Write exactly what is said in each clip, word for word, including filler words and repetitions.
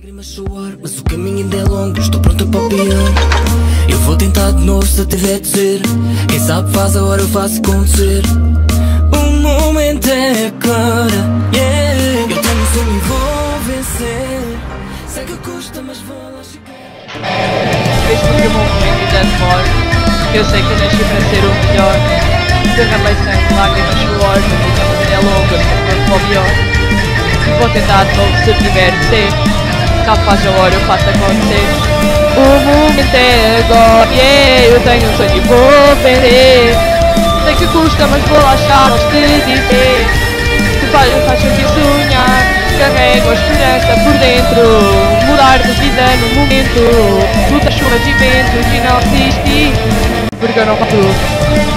Lágrimas suar, mas o caminho ainda é longo, estou pronta para o pior. Eu vou tentar de novo se eu tiver de dizer. Quem sabe faz a hora, eu faço acontecer. O momento é agora, yeah. Eu tenho um sonho e vou vencer. Sei que custa, mas vou lá chegar. Mesmo que o momento ainda demore, eu sei que eu nasci para ser o melhor. Derramei sangue, lágrimas, suor, mas o caminho é longo, eu estou pronto para o pior. Vou tentar de novo se eu tiver de ser. Caso faz a hora, eu faço acontecer. O momento é agora, yeah. Eu tenho um sonho e vou vender. Sei que custa, mas vou lá achar, gosto de dizer. Que faz, faz sentir sonhar. Carrego a esperança por dentro. Mudar de vida no momento. Luta, chuvas e ventos e não desistir, porque eu não faço tudo.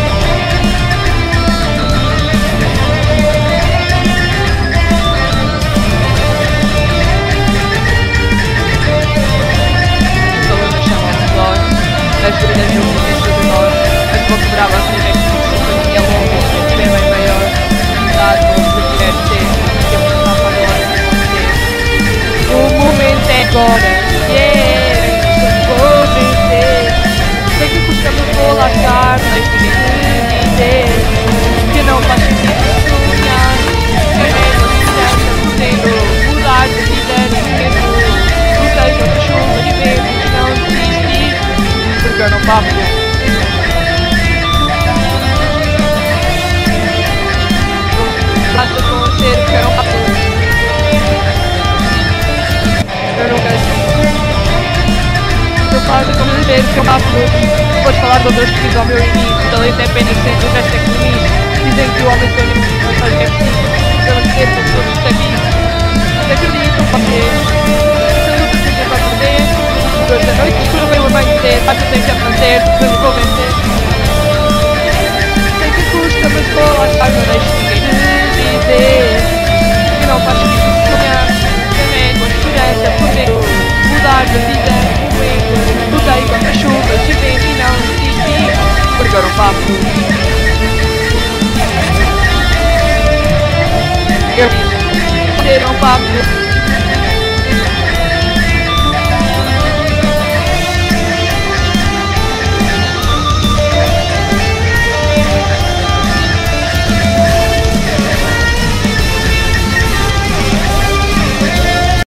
As brilhas do mundo dentro de nós, mas vou quebrar a cena que o caminho é longo, o tempo é bem maior. Dá de novo se tiver de ser, que eu vou passar agora e vou ser. O momento é agora, yeah, vou vencer. Sei que custa, mas vou lá estar, mas ninguém te dizer que não faz sentido sonhar. Carrego a esperança por dentro, mudar de vida no momento. Lutei contra chuva e vento e não desisti, porque eu não papo. Faço acontecer porque eu não papo. Eu não quero ser. Eu faço acontecer porque eu papo. Podes falar de outras que ao meu inimigo. O talento é apenas sempre o resto é compromisso. Dizem que o homem sonha muito, mas faz o que é preciso. Eu não sei como todos os aqui. Mas acredito, não pode ser. Se a luta seja para perder, hoje à noite escura veio amanhecer, mas eu tenho que aprender, depois eu vou vencer. Sei que custa, mas vou lá estar, não deixo ninguém te dizer que não faz sentido sonhar. Carrego a esperança por dentro, mudar de vida no momento. Lutei contra chuvas e vento e não desisti, porque eu não papo. Eu disse, ser um papo.